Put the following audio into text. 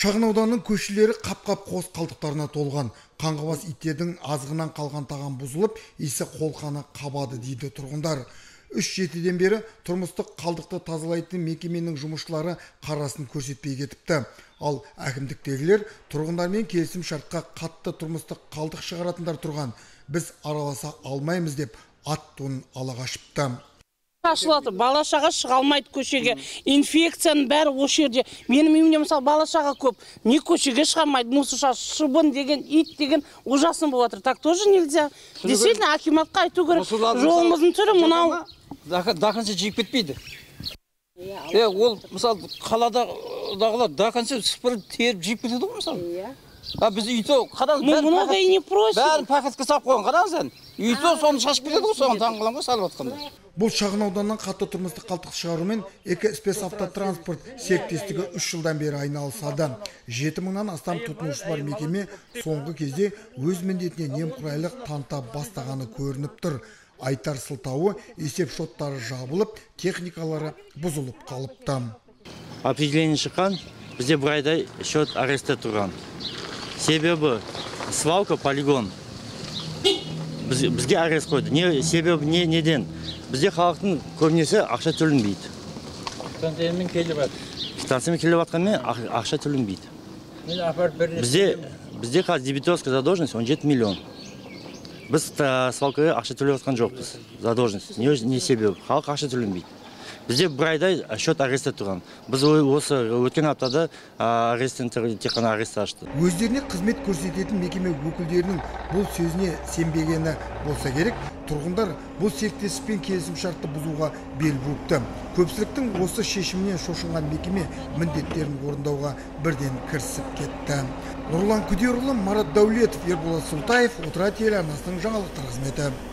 Шағын ауданның көшелері қап-қап қос қалдықтарына толған. Қаңғыбас иттердің азғынан қалған тағам бұзылып, иісі қолқаны қабады дейді тұрғындар. 3-7-ден бері тұрмыстық қалдықты тазалайтын мекеменің жұмысшылары қарасын көрсетпей кетіпті. Ал әкімдіктегілер тұрғындармен келісім шартқа қатты тұрмыстық қалдық шығаратындар тұрған. Біз араласа алмаймыз деп ат-тонын ала қашыпты. Ашылады, бала-шаға шыға алмайды көшеге. Инфекцияның бәрі осы жерде. Менің үйімде мысалы бала-шаға көп. Не көшеге шығармайды, мұсыша, шыбын деген, ит деген ужасын болып жатыр. Так тоже нельзя. Действительно, акиматқа айту керек. Жолымыздың түрі мынау. До конца жиып кетпейді. Ол мысалы қаладағылар до конца сыпырып теріп жиып кетеді ғой мысалы. Біз үйті қадамыз много и не просим. Бәрін пакетке салып қойған қадамыз ән. Үйті соны шашып кетеді ғой, соған таңғыламға салып атқанда. Бұл шағын ауданнан қатты тұрмыстық қалдық шығарумен Экоспес автотранспорт серіктестігі 3 жылдан бері айналысады. 7 мыңнан астам тұтынушы бар мекеме соңғы кезде өз міндетіне немқұрайлық таныта бастағаны көрініп тұр. Айтар сылтауы, есеп шоттары жабылып, техникалары бұзылып қалыпты. Определение шыққан, бізде бір айдай счет аресте тұрған. Себебі свалка, полигон. Бізге арест қойды. Себебі неден? Бізде халықтың көбінесе ақша төленбейді. Станциямен келіп жатыр. Станциямен келіп жатқанмен ақша төленбейді. Бізде қазір дебиторская задолженность 17 миллион. Біз свалкаға ақша төлеп жатқан жоқпыз. Задолженность. Не себебі? Халық ақша төленбейді. Бізде бір айдай счет аресте тұрған. Біз осы өткен аптада аресттен тек қана арест ашты. Өздеріне қызмет көрсететін мекеме өкілдерінің бұл сөзіне сенбегені болса керек, тұрғындар бұл серіктестікпен келісім шартты бұзуға бел буыпты. Көпшіліктің осы шешімінен шошынған мекеме міндеттерін орындауға бірден кірісіп кетті. Нұрлан Күдерұлы, Марат Даулетов, Ерболат Сұлтаев, Отырар телеарнасының жаңалықтар қызметі.